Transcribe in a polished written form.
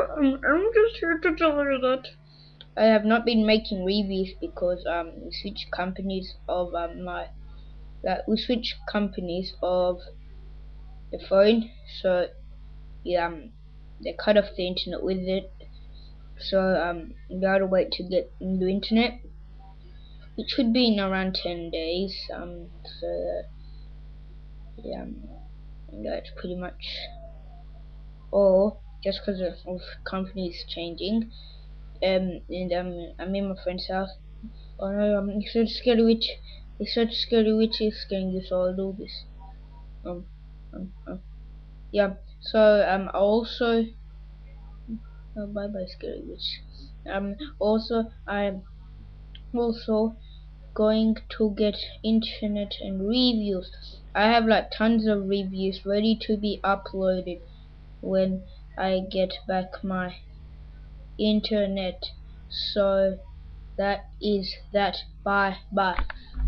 I'm just here to tell you that I have not been making reviews because we switched companies of the phone, so yeah, they cut off the internet with it. So we gotta wait to get new internet, which should be in around 10 days. So yeah, that's pretty much all. Just because of companies changing. And I'm in my friend's house. Oh no, it's such scary witch. It's such scary witch is getting you, so I'll do this. Um, yeah. So also, oh, bye bye scary witch. Also I'm also going to get internet and reviews. I have like tons of reviews ready to be uploaded when I get back my internet. So that is that. Bye bye.